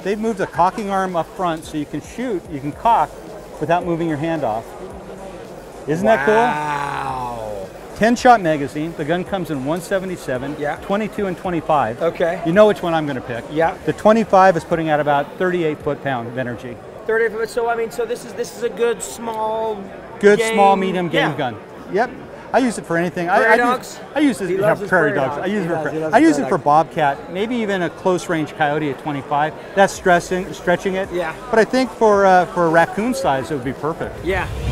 they've moved a cocking arm up front so you can shoot, you can cock without moving your hand off. Isn't that cool? Wow. 10-shot magazine. The gun comes in 177, Yeah. 22 and 25. Okay. You know which one I'm going to pick. Yeah. The 25 is putting out about 38 foot-pound of energy. 30. So I mean, so this is a good small. Good game. small medium game Yeah. gun. Yep. I use it for anything. Prairie dogs? I use it He for loves his prairie prairie dogs. dogs. I use He it does. He for loves I his use it prairie for dogs. bobcat. Maybe even a close range coyote at 25. That's stretching it. Yeah. But I think for a raccoon size, it would be perfect. Yeah.